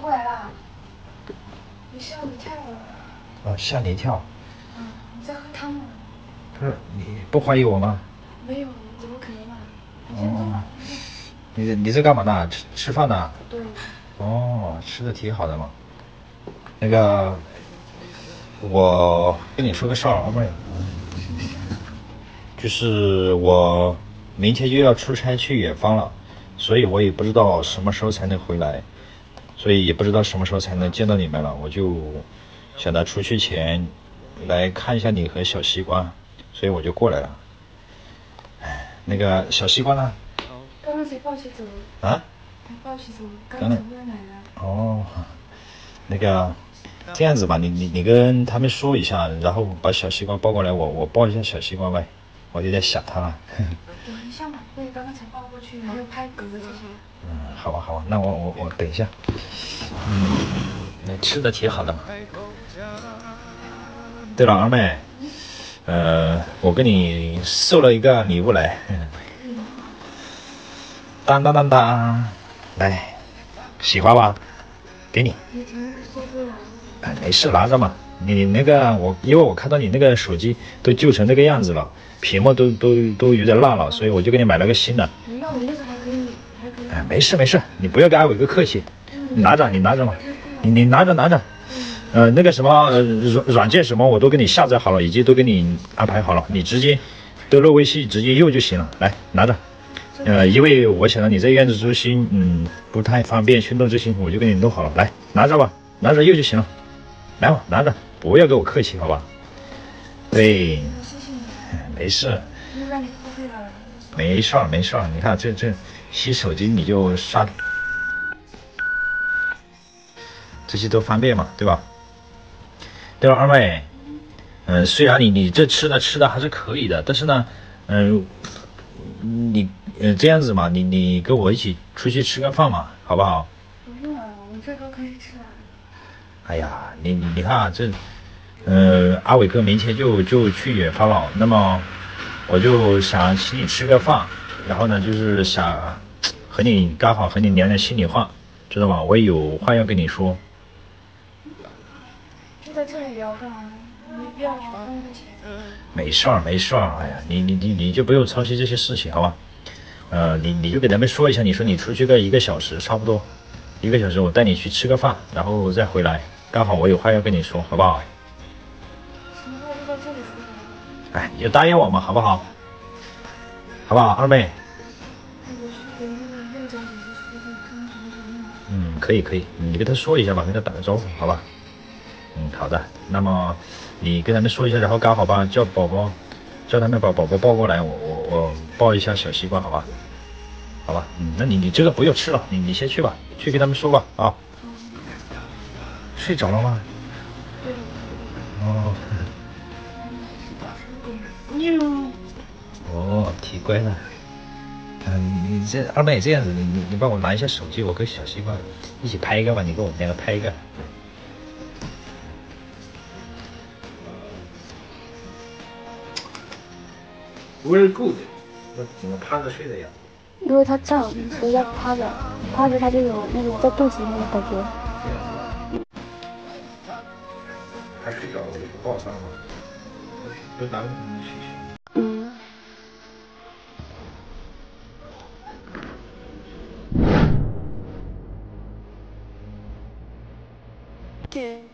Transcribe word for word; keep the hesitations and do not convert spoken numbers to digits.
过来啦！你吓我一跳了。 哦，吓你一跳。 嗯，你在喝汤吗？ 不是，你不怀疑我吗？ 没有，怎么可能嘛？你先坐吧。 你你在干嘛呢？吃吃饭呢？ 对。 哦，吃的挺好的嘛。那个，我跟你说个事儿，妹，就是我明天就要出差去远方了，所以我也不知道什么时候才能回来，所以也不知道什么时候才能见到你们了。我就想在出去前来看一下你和小西瓜，所以我就过来了。哎，那个小西瓜呢？ 刚刚谁抱起走？ 啊？ 谁抱起走？刚刚从那来的。 哦，那个。这样子吧，你你你跟他们说一下，然后把小西瓜抱过来，我我抱一下小西瓜呗，我有点想他了。 等一下嘛，对，刚刚才抱过去，还有拍嗝这些。 嗯，好吧好吧，那我我我等一下。嗯，那吃的挺好的嘛。对了，二妹，呃，我给你送了一个礼物来。当当当当，来，喜欢吧？给你。哎，没事，拿着嘛。你那个我，因为我看到你那个手机都旧成那个样子了，屏幕都都都有点烂了，所以我就给你买了个新的。 那我那个还可以，还可以。 哎，没事没事，你不要跟阿伟哥客气，你拿着你拿着嘛，你你拿着拿着。呃，那个什么呃软软件什么我都给你下载好了，以及都给你安排好了，你直接登录微信直接用就行了。来拿着。呃，因为我想到你在院子中心，嗯，不太方便去弄这些，我就给你弄好了。来拿着吧，拿着用就行了。来吧，拿着，不要跟我客气，好吧？对，没事。没事儿，没事儿。你看这这洗手机你就刷，这些都方便嘛，对吧？对了，二妹，嗯、呃，虽然你你这吃的吃的还是可以的，但是呢，嗯、呃，你呃这样子嘛，你你跟我一起出去吃个饭嘛，好不好？ 不用啊，我们这都可以吃啊。 哎呀，你你你看啊，这，呃，阿伟哥明天就就去远方了，那么我就想请你吃个饭，然后呢，就是想和你刚好和你聊聊心里话，知道吗？我也有话要跟你说。 就在这里聊干嘛？没必要去花那钱。 没事儿，没事儿，哎呀，你你你你就不用操心这些事情，好吧？呃，你你就给他们说一下，你说你出去个一个小时，差不多一个小时，我带你去吃个饭，然后再回来。刚好我有话要跟你说，好不好？ 什么话就到这里说了。 哎，你就答应我嘛，好不好？好不好，二妹？ 我去给那个院长姐姐说说，看看什么时候弄。 嗯，可以可以，你跟他说一下吧，跟他打个招呼，好吧？嗯，好的。那么你跟他们说一下，然后刚好吧，叫宝宝，叫他们把宝宝抱过来，我我我抱一下小西瓜，好吧？好吧，嗯，那你你这个不用吃了，你你先去吧，去跟他们说吧，啊。睡着了吗？哦。哦，挺乖的。嗯，你这二妹这样子，你你你帮我拿一下手机，我跟小西瓜一起拍一个吧，你跟我两个拍一个。Very good。那怎么趴着睡的呀？ 因为它胀，所以要趴着，趴着它就有那种在肚子里面的感觉。 他睡着了，我就不抱他了嘛，都拿着你睡睡。 嗯。对。